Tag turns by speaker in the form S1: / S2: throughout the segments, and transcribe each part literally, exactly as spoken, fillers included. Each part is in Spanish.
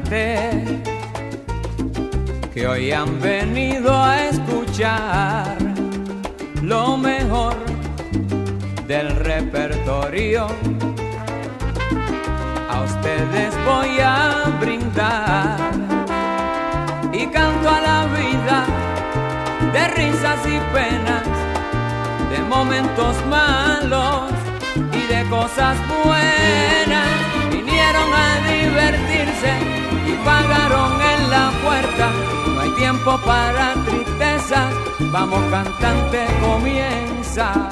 S1: cantante que hoy han venido a escuchar lo mejor del repertorio. A ustedes voy a brindar y canto a la vida de risas y penas, de momentos malos y de cosas buenas. Vinieron a divertirse y pagaron en la puerta. No hay tiempo para tristeza, vamos cantante, comienza.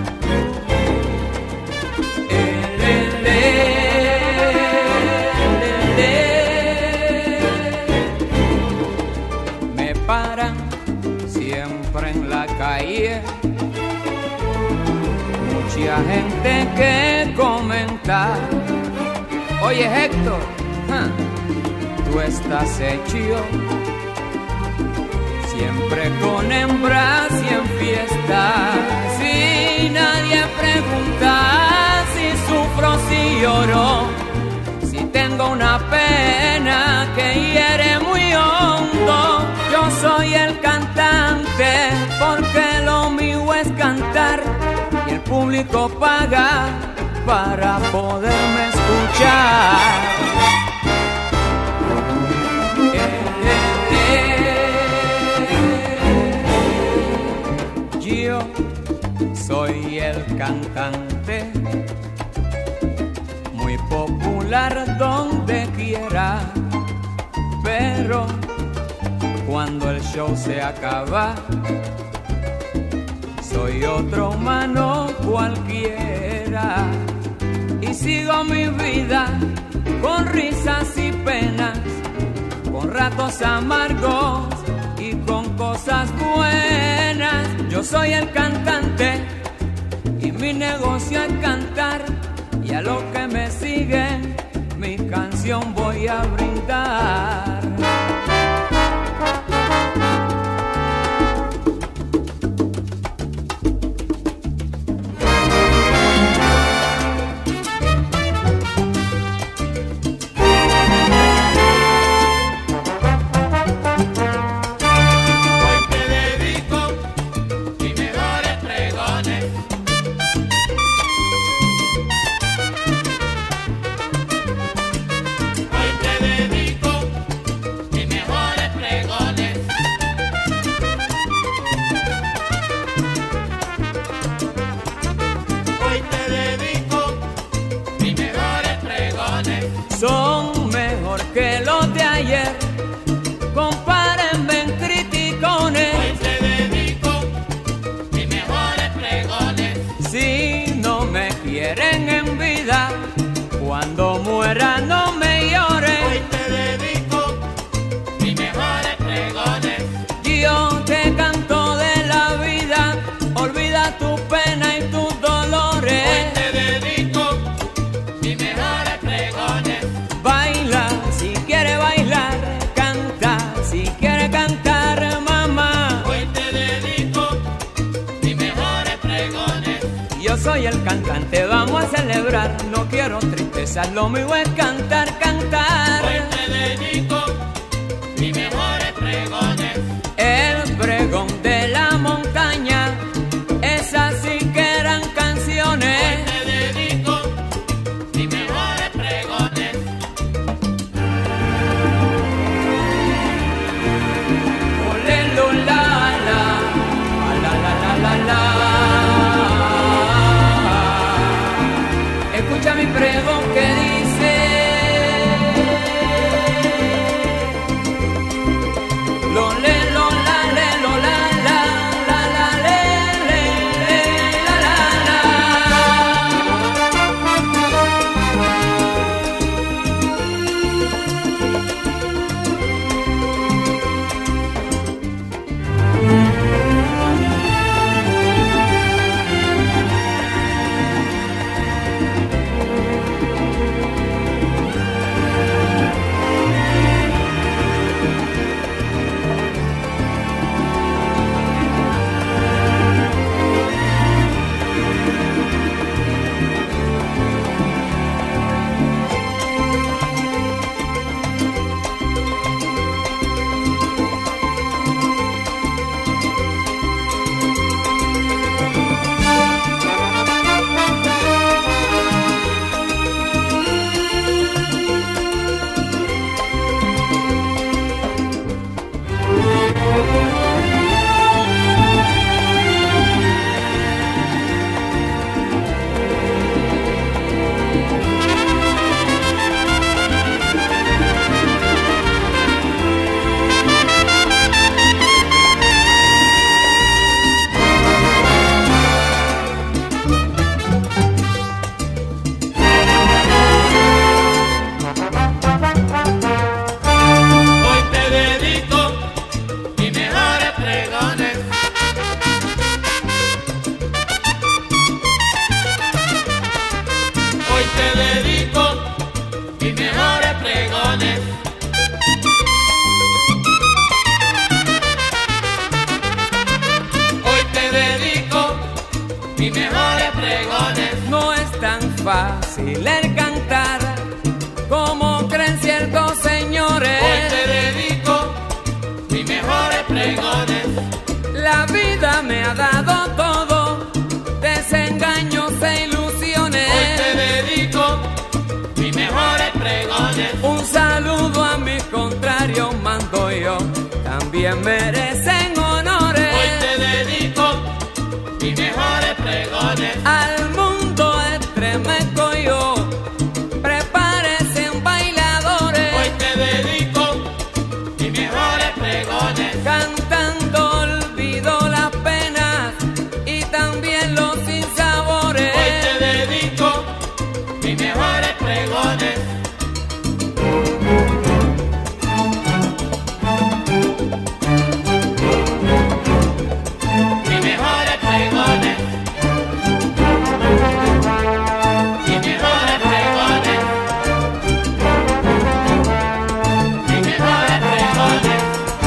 S1: Me paran siempre en la calle, mucha gente que comenta. Oye Héctor, ¿huh? Tú estás hecho siempre con hembras y en fiestas. Si nadie pregunta si sufro, si lloro, si tengo una pena que hiere muy hondo. Yo soy el cantante porque lo mío es cantar y el público paga para poderme escuchar. Yo soy el cantante, muy popular donde quiera, pero cuando el show se acaba, soy otro humano cualquiera y sigo mi vida con risas y penas, con ratos amargos y con cosas buenas. Yo soy el cantante y mi negocio es cantar, y a los que me siguen mi canción voy a brindar. Son mejor que los de ayer, compárenme en criticones.
S2: Hoy te dedico mis mejores pregones.
S1: Si no me quieren en vida, cuando muera no me lloren.
S2: Hoy te dedico mis mejores pregones.
S1: Yo te canto de la vida, olvida tu pena y tus dolores.
S2: Hoy te dedico mis mejores pregones.
S1: Baila si quiere bailar, canta si quiere cantar, mamá.
S2: Hoy te dedico mis mejores pregones.
S1: Yo soy el cantante, vamos a celebrar, no quiero tristeza, lo mío es cantar, cantar.
S2: Hoy te dedico mis mejores pregones.
S1: El pregón de la montaña, esas sí que eran canciones.
S2: Hoy te dedico mis mejores pregones.
S1: Escucha mi pregón que dice: fácil el cantar, como creen ciertos señores.
S2: Hoy te dedico mis mejores pregones.
S1: La vida me ha dado todo, desengaños e ilusiones.
S2: Hoy te dedico mis mejores pregones.
S1: Un saludo a mis contrarios mando yo, también merecen honores.
S2: Hoy te dedico mis mejores pregones.
S1: Al mundo estremezco yo, prepárense bailadores.
S2: Hoy te dedico mis mejores pregones.
S1: Cantando olvido las penas y también los sinsabores.
S2: Hoy te dedico mis mejores pregones. Mis mejores pregones. Mis mejores pregones. Mis mejores pregones.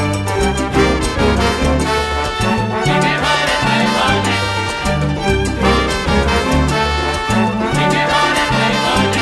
S2: Mis mejores pregones. Mis mejores pregones.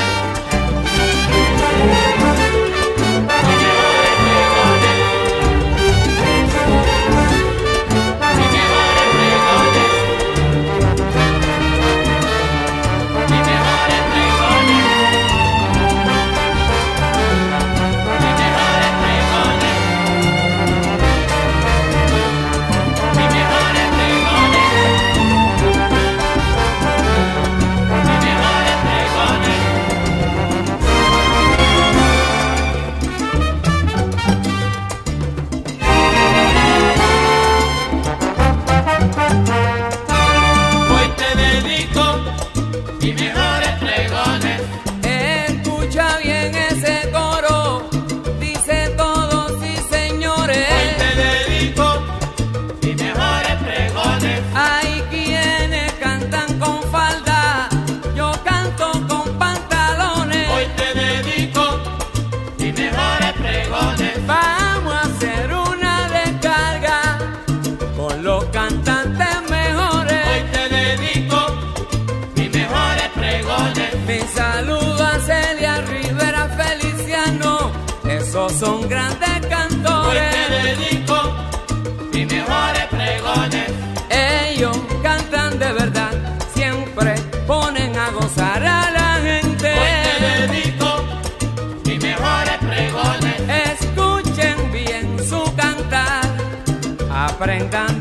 S2: Hoy te dedico mis mejores pregones.
S1: Escucha bien ese coro, dice todos sí señores.
S2: Hoy te dedico mis mejores pregones.
S1: Hay quienes cantan con falda, yo canto con pantalones.
S2: Hoy te dedico mis mejores pregones.
S1: Vamos a hacer una descarga con los cantantes mejores.
S2: Hoy te dedico mis mejores pregones.
S1: Mi saludo a Celia Rivera Feliciano, esos son grandes
S2: Hoy
S1: cantores.
S2: te dedico mis mejores pregones.
S1: Ellos cantan de verdad, siempre ponen a gozar a la gente.
S2: Hoy te dedico mis mejores pregones.
S1: Escuchen bien su cantar, aprendan